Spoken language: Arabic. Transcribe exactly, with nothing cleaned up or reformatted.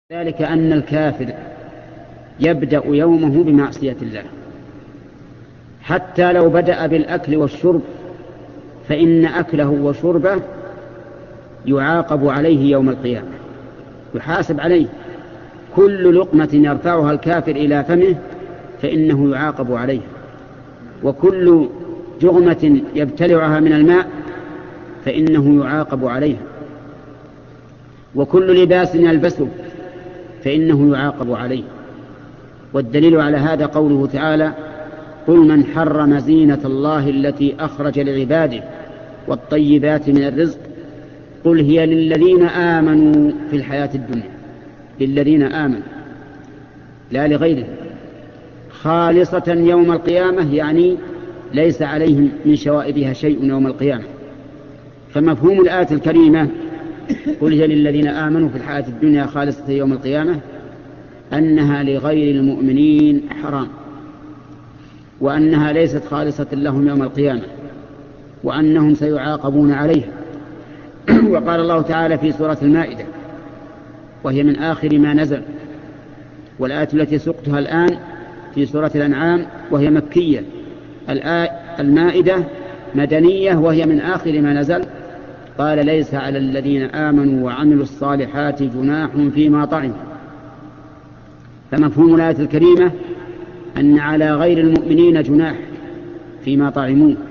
ذلك أن الكافر يبدأ يومه بمعصية الله، حتى لو بدأ بالأكل والشرب فإن أكله وشربه يعاقب عليه يوم القيامة، يحاسب عليه. كل لقمة يرفعها الكافر إلى فمه فإنه يعاقب عليها، وكل جغمة يبتلعها من الماء فإنه يعاقب عليها، وكل لباس يلبسه فإنه يعاقب عليه. والدليل على هذا قوله تعالى: قل من حرم زينة الله التي أخرج لعباده والطيبات من الرزق قل هي للذين آمنوا في الحياة الدنيا، للذين آمنوا لا لغيرهم، خالصة يوم القيامة، يعني ليس عليهم من شوائبها شيء يوم القيامة. فمفهوم الآية الكريمة قل هي للذين آمنوا في الحياة الدنيا خالصة يوم القيامة أنها لغير المؤمنين حرام، وأنها ليست خالصة لهم يوم القيامة، وأنهم سيعاقبون عليها. وقال الله تعالى في سورة المائدة وهي من آخر ما نزل، والآية التي سقتها الآن في سورة الأنعام وهي مكية، المائدة مدنية وهي من آخر ما نزل، قال: ليس على الذين آمنوا وعملوا الصالحات جناح فيما طعموا. فمفهوم الآية الكريمة أن على غير المؤمنين جناح فيما طعموه،